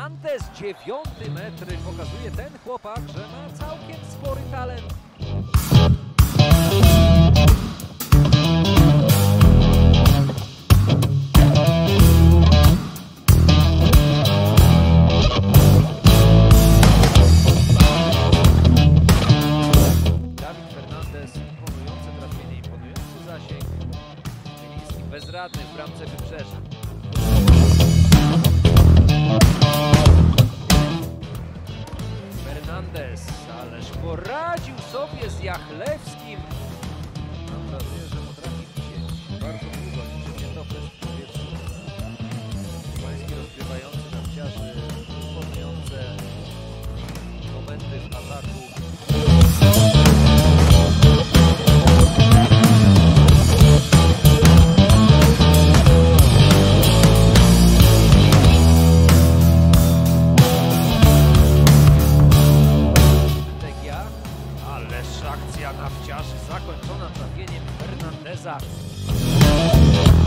Fernandez, 9. metr, pokazuje ten chłopak, że ma całkiem spory talent. Dawid Fernandez, imponujące trafienie, imponujący zasięg. Zieliński bezradny w bramce Wybrzeża. Fernandez, ależ poradził sobie z Jachlewskim. Mam wrażenie, że potrafi widzieć bardzo długo, niczym nie topesz w powietrzu. Pański rozgrywający nawciarzy, imponujące momenty w ataku. Ależ akcja nawciarzy zakończona trafieniem Fernandeza.